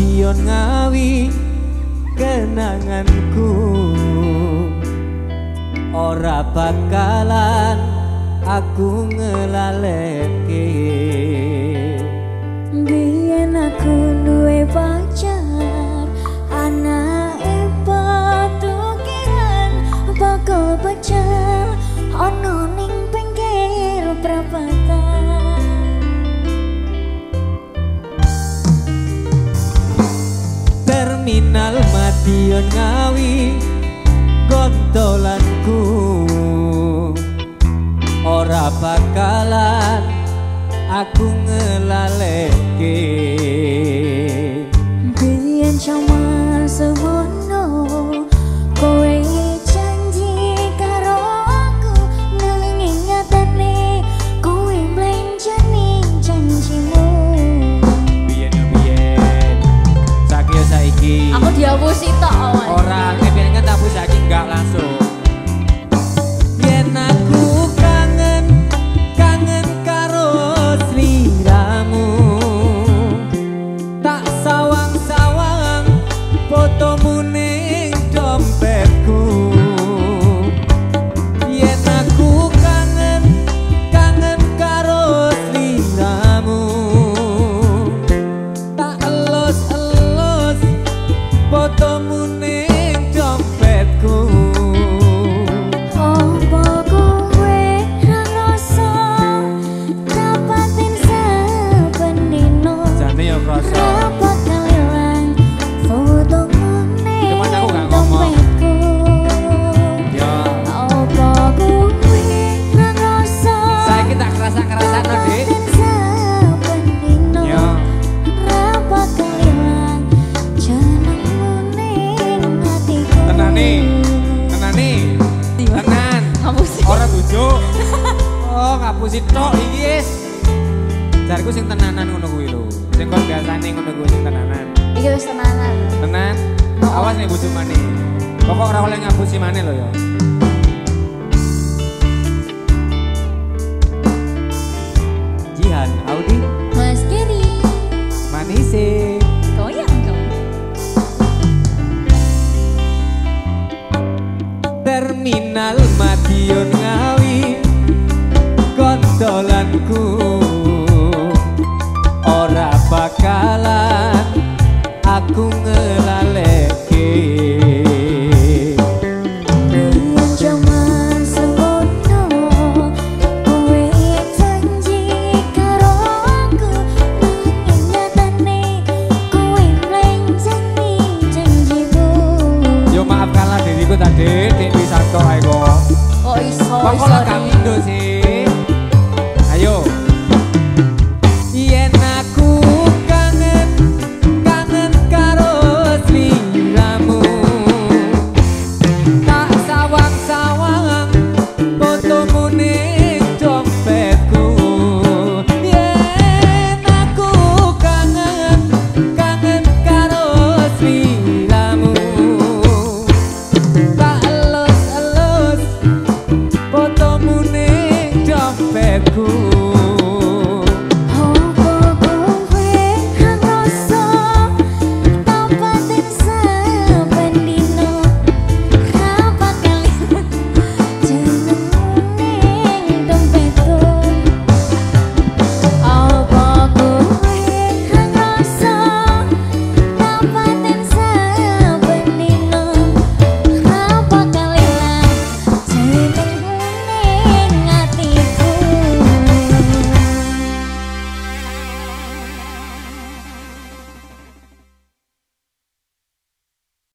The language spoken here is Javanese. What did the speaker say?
Madiun Ngawi kenanganku ora bakalan aku ngelaleke. Biyen aku duwe pacar anake patukiran bakal pacar ono ning pinggir perapatan. Terminal Madiun Ngawi gontolanku ora bakalan aku ngelaleke. Biyen cuma semono kowe janji karo aku nang ingatane kowe mlenjani janjimu. Biyen yo biyen saiki yo saiki Aku dihapusi tok awan. ora biyen kan tak saiki enggak langsung. Yen aku kangen karo sliramu tak sawang-sawang fotomu ning dompetku. Yen aku kangen karo sliramu tak elus-elus fotomu ning dompetku. Apa kowe ra rasa dapatin saben dino Jane yo krasa apa kalian fotomu ning Cuman aku gak ngomong. dompetku. yo Apa kowe ra rasa saiki tak kerasa-kerasano Dik. dapatin saben dino Yo apa kalian jenengmu ning hatiku. tenane tenan Hapusi. ora bujuk. Oh ngapusi tok iki wis jariku sing tenanan ngono kuwi lho, sing kon biasane ngono kuwi sing tenanan. Iki wis tenanan. Tenan awas nek bujuk maneh, pokok ora oleh ngapusi maneh lho ya. Jihan Audi